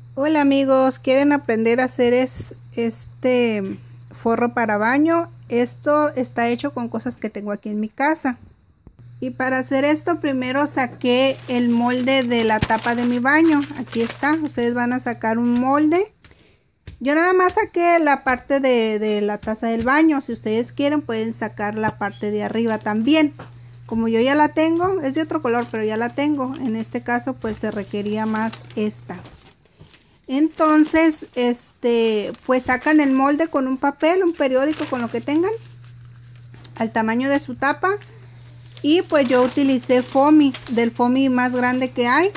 Hola amigos, ¿quieren aprender a hacer este forro para baño? Esto está hecho con cosas que tengo aquí en mi casa. Y para hacer esto primero saqué el molde de la tapa de mi baño. Aquí está, ustedes van a sacar un molde. Yo nada más saqué la parte de la taza del baño. Si ustedes quieren pueden sacar la parte de arriba también. Como yo ya la tengo, es de otro color, pero ya la tengo. En este caso pues se requería más esta. Entonces, pues sacan el molde con un papel, un periódico, con lo que tengan, al tamaño de su tapa. Y pues yo utilicé foamy, del foamy más grande que hay.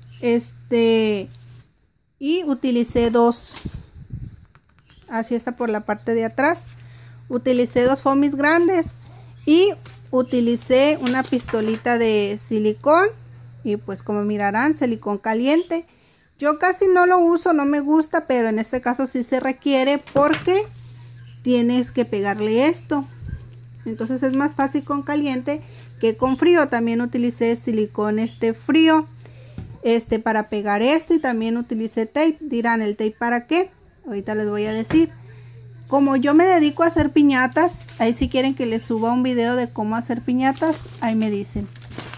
Y utilicé dos. Así está por la parte de atrás. Utilicé dos foamies grandes. Y utilicé una pistolita de silicón. Y pues como mirarán, silicón caliente. Yo casi no lo uso, no me gusta, pero en este caso sí se requiere porque tienes que pegarle esto. Entonces es más fácil con caliente que con frío. También utilicé silicón frío para pegar esto, y también utilicé tape. Dirán, ¿el tape para qué? Ahorita les voy a decir. Como yo me dedico a hacer piñatas, ahí si quieren que les suba un video de cómo hacer piñatas, ahí me dicen.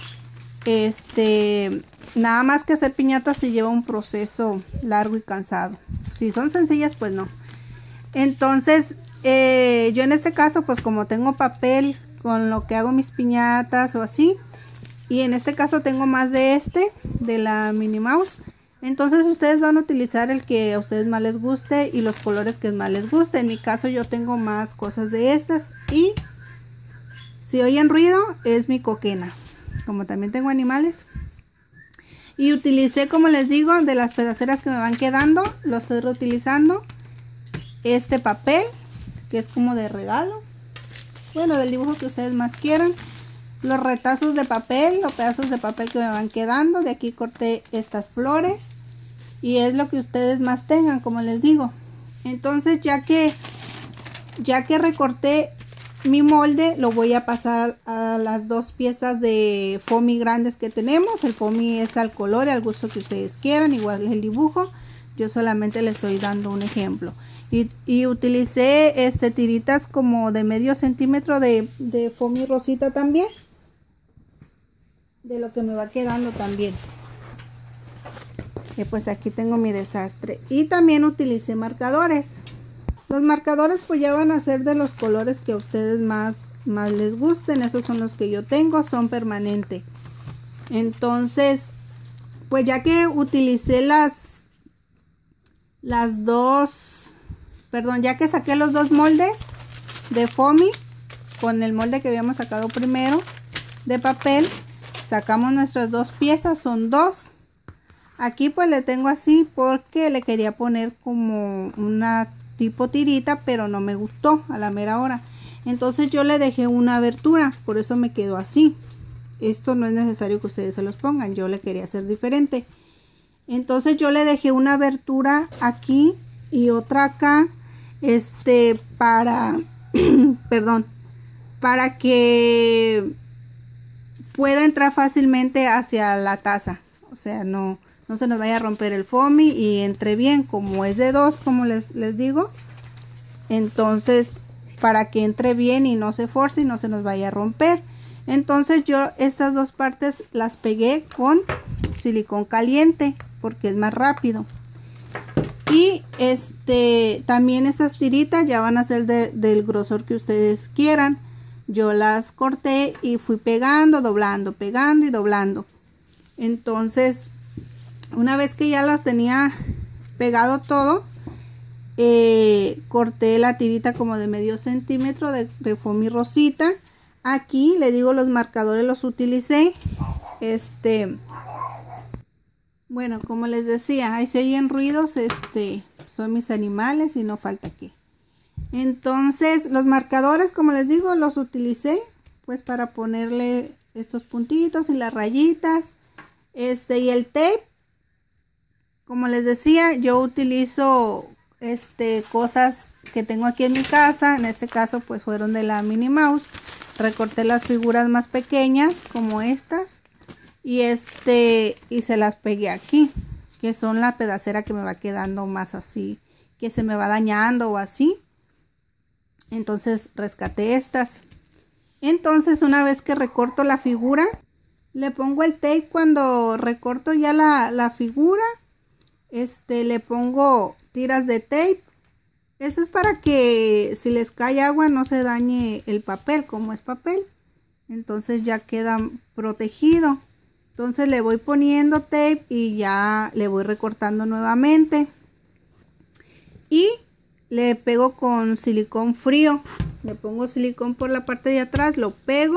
Nada más que hacer piñatas se lleva un proceso largo y cansado. Si son sencillas, pues no. Entonces, yo en este caso, pues como tengo papel con lo que hago mis piñatas o así, y en este caso tengo más de la Minnie Mouse, entonces ustedes van a utilizar el que a ustedes más les guste y los colores que más les guste. En mi caso yo tengo más cosas de estas, y si oyen ruido es mi coquena. Como también tengo animales. Y utilicé, como les digo, de las pedaceras que me van quedando, lo estoy reutilizando. Este papel, que es como de regalo. Bueno, del dibujo que ustedes más quieran. Los retazos de papel, los pedazos de papel que me van quedando. De aquí corté estas flores. Y es lo que ustedes más tengan, como les digo. Entonces, ya que recorté mi molde, lo voy a pasar a las dos piezas de foamy grandes que tenemos. El foamy es al color y al gusto que ustedes quieran, igual es el dibujo. Yo solamente les estoy dando un ejemplo. Y utilicé tiritas como de medio centímetro de foamy rosita también, de lo que me va quedando también. Y pues aquí tengo mi desastre. Y también utilicé marcadores. Los marcadores pues ya van a ser de los colores que a ustedes más les gusten. Esos son los que yo tengo, son permanentes. Entonces, pues ya que utilicé ya que saqué los dos moldes de foamy con el molde que habíamos sacado primero de papel, sacamos nuestras dos piezas, son dos. Aquí pues le tengo así porque le quería poner como una tipo tirita, pero no me gustó a la mera hora. Entonces yo le dejé una abertura, por eso me quedó así. Esto no es necesario que ustedes se los pongan, yo le quería hacer diferente. Entonces yo le dejé una abertura aquí y otra acá, para perdón, para que pueda entrar fácilmente hacia la taza. O sea, no se nos vaya a romper el foamy y entre bien, como es de dos, como les digo. Entonces, para que entre bien y no se force y no se nos vaya a romper. Entonces yo estas dos partes las pegué con silicón caliente porque es más rápido. Y también estas tiritas ya van a ser del grosor que ustedes quieran. Yo las corté y fui pegando, doblando, pegando y doblando. Entonces, una vez que ya las tenía pegado todo, corté la tirita como de medio centímetro de foamy rosita. Aquí le digo, los marcadores los utilicé. Bueno, como les decía, ahí se oyen ruidos, son mis animales y no falta que. Entonces, los marcadores, como les digo, los utilicé pues para ponerle estos puntitos y las rayitas. Y el tape, como les decía, yo utilizo cosas que tengo aquí en mi casa. En este caso pues fueron de la Minnie Mouse. Recorté las figuras más pequeñas como estas y se las pegué aquí. que son la pedacera que me va quedando más así, que se me va dañando o así. Entonces rescaté estas. Entonces una vez que recorto la figura, le pongo el tape. Cuando recorto ya la figura, le pongo tiras de tape. Esto es para que si les cae agua no se dañe el papel, como es papel. Entonces ya queda protegido. Entonces le voy poniendo tape y ya le voy recortando nuevamente. Y le pego con silicón frío. Le pongo silicón por la parte de atrás, lo pego